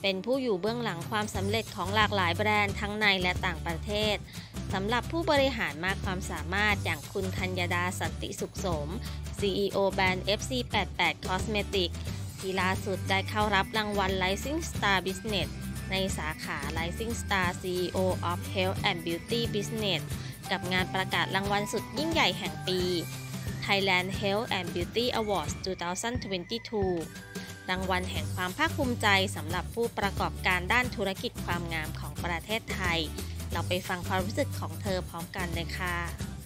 เป็นผู้อยู่เบื้องหลังความสำเร็จของหลากหลายแบรนด์ทั้งในและต่างประเทศสำหรับผู้บริหารมากความสามารถอย่างคุณธัญดาสันติสุขสม CEO แบรนด์ FC88 Cosmetics ที่ล่าสุดได้เข้ารับรางวัล Rising Star Business ในสาขา Rising Star CEO of Health and Beauty Business กับงานประกาศรางวัลสุดยิ่งใหญ่แห่งปี Thailand Health and Beauty Awards 2022 รางวัลแห่งความภาคภูมิใจสำหรับผู้ประกอบการด้านธุรกิจความงามของประเทศไทยเราไปฟังความรู้สึกของเธอพร้อมกันเลยค่ะ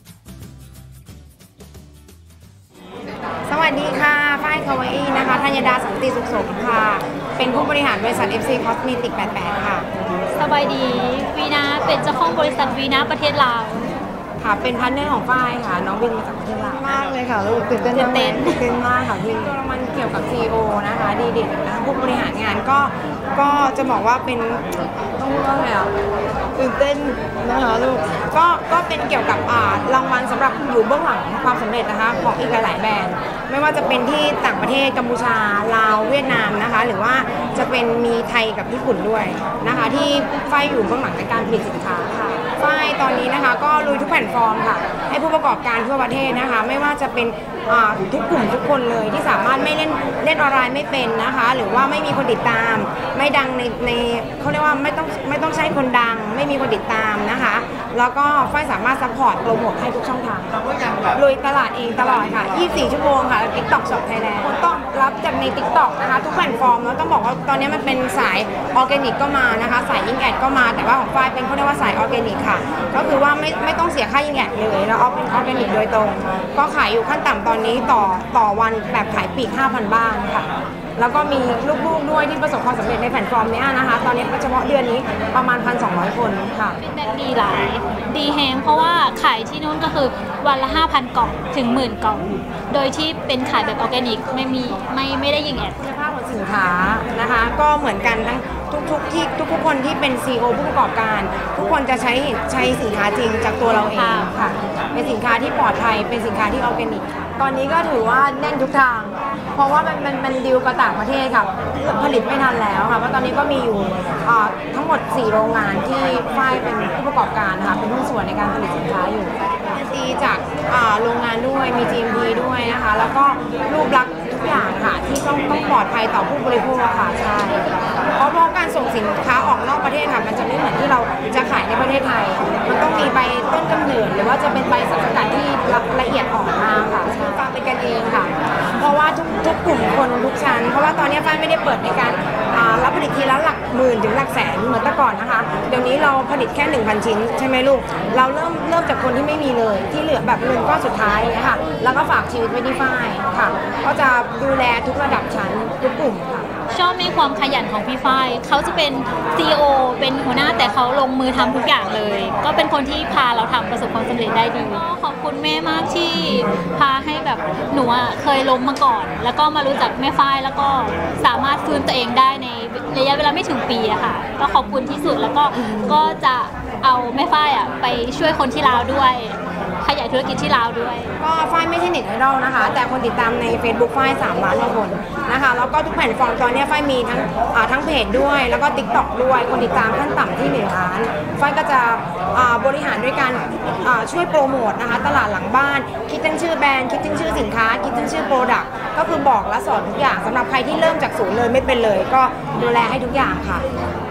สวัสดีค่ะฝ้ายคาวาอี้นะคะธัญดาสันติสุขสมค่ะเป็นผู้บริหารบริษัท FC Cosmetics 88 ค่ะสบายดีวีนาเป็นเจ้าของบริษัทวีนาประเทศลาวค่ะเป็นพาร์ทเนอร์ของฝ้ายค่ะน้องวินมาจากประเทศลาวมากเลยค่ะลูกตื่นเต้นมากค่ะวินรางวัลเกี่ยวกับ CEO นะคะดีเด่นนะคะผู้บริหารงานก็จะบอกว่าเป็นต้องพูดว่าไงอ่ะตื่นเต้นนะคะลูกก็เป็นเกี่ยวกับรางวัลสำหรับอยู่เบื้องหลังความสำเร็จนะคะของอีกหลายๆแบรนด์ไม่ว่าจะเป็นที่ต่างประเทศกัมพูชาลาวเวียดนามนะคะหรือว่าจะเป็นมีไทยกับญี่ปุ่นด้วยนะคะที่ฝ้ายอยู่เบื้องหลังในการผลิตสินค้าค่ะฝ้ายตอนนี้นะคะก็ลุยทุกแพลตฟอร์มค่ะให้ผู้ประกอบการทั่วประเทศนะคะไม่ว่าจะเป็นทุกกลุ่มทุกคนเลยที่สามารถไม่เล่นออนไลน์ไม่เป็นนะคะหรือว่าไม่มีคนติดตามไม่ดังในเขาเรียกว่าไม่ต้องใช้คนดังไม่มีคนติดตามนะคะแล้วก็ฝ้ายสามารถซัพพอร์ตโปรโมทให้ทุกช่องทางลุยตลาดเองตลอดค่ะ24 ชั่วโมงค่ะ TikTok Shop Thailand ผลตอบรับจากใน TikTok นะคะทุกแพลตฟอร์มแล้วต้องบอกว่าตอนนี้มันเป็นสายออร์แกนิกก็มานะคะสายยิงแอดก็มาแต่ว่าของฝ้ายเป็นเขาเรียกว่าสายออร์แกนิกค่ะก็คือว่าไม่ต้องเสียค่ายิงแอดเลยแล้วเอาเป็นออร์แกนิกโดยตรงก็ขายอยู่ขั้นต่ำตอนนี้ต่อวันแบบขายปลีก 5,000 บ้านค่ะแล้วก็มีลูกๆด้วยที่ประสบความสำเร็จในแพลตฟอร์มนี้นะคะตอนนี้เฉพาะเดือนนี้ประมาณ 1,200 คนค่ะเป็นแบบดีหลายดีแฮงเพราะว่าขายที่นู้นก็คือวันละ 5,000 กล่องถึง 10,000 กล่องโดยที่เป็นขายแบบออร์แกนิกไม่ได้ยิงแอดคุณภาพของสินค้านะคะก็เหมือนกันทั้งทุกคนที่เป็น CEO ผู้ประกอบการทุกคนจะใช้สินค้าจริงจากตัวเราเองค่ะเป็นสินค้าที่ปลอดภัยเป็นสินค้าที่ออร์แกนิกตอนนี้ก็ถือว่าแน่นทุกทางเพราะว่ามันดีลกับต่างประเทศค่ะผลิตไม่ทันแล้วค่ะเพราะตอนนี้ก็มีอยู่ทั้งหมด4โรงงานที่ฝ้ายเป็นผู้ประกอบการนะคะเป็นหุ้นส่วนในการผลิตสินค้าอยู่ดีจากโรงงานด้วยมี GMP ด้วยนะคะแล้วก็รูปลักษณ์ทุกอย่างค่ะที่ต้องปลอดภัยต่อผู้บริโภคค่ะใช่เพราะการส่งสินค้าออกนอกประเทศค่ะมันจะไม่เหมือนที่เราจะขายในประเทศไทยมันต้องมีใบต้นกำเนิดหรือว่าจะเป็นใบสารสกัดที่ละเอียดอ่อนมากค่ะฟังเป็นกันเองค่ะเพราะว่าทุกกลุ่มคนทุกชั้นเพราะว่าตอนนี้ฝ้ายไม่ได้เปิดในการรับผลิตทีละหลักหมื่นถึงหลักแสนเหมือนแต่ก่อนนะคะเดี๋ยวนี้เราผลิตแค่ 1,000 ชิ้นใช่ไหมลูกเราเริ่มจากคนที่ไม่มีเลยที่เหลือแบบเงินก้อนสุดท้ายนะคะแล้วก็ฝากชีวิตไว้ที่ฝ้ายค่ะก็จะดูแลทุกระดับชั้นทุกกลุ่มค่ะชอบในความขยันของพี่ฝ้ายเขาจะเป็น CEO เป็นหัวหน้าแต่เขาลงมือทำทุกอย่างเลยก็เป็นคนที่พาเราทำประสบความสำเร็จได้ดีก็ขอบคุณแม่มากที่พาให้แบบหนูเคยล้มมาก่อนแล้วก็มารู้จักแม่ฝ้ายแล้วก็สามารถฟื้นตัวเองได้ในระยะเวลาไม่ถึงปีอะค่ะก็ขอบคุณที่สุดแล้วก็จะเอาแม่ฝ้ายไปช่วยคนที่ลาวด้วยขยายธุรกิจที่ลาวด้วยก็ฝ้ายไม่ใช่เน็ตไอดอลนะคะแต่คนติดตามใน Facebook ฝ้าย3 ล้านกว่าคนนะคะแล้วก็ทุกแพลตฟอร์มตอนนี้ฝ้ายมีทั้งเพจด้วยแล้วก็ TikTok ด้วยคนติดตามขั้นต่ำที่1 ล้านฝ้ายก็จะบริหารด้วยการช่วยโปรโมทนะคะตลาดหลังบ้านคิดตั้งชื่อแบรนด์คิดตั้งชื่อสินค้าคิดตั้งชื่อโปรดักต์ก็คือบอกและสอนทุกอย่างสำหรับใครที่เริ่มจากศูนย์เลยไม่เป็นเลยก็ดูแลให้ทุกอย่างค่ะ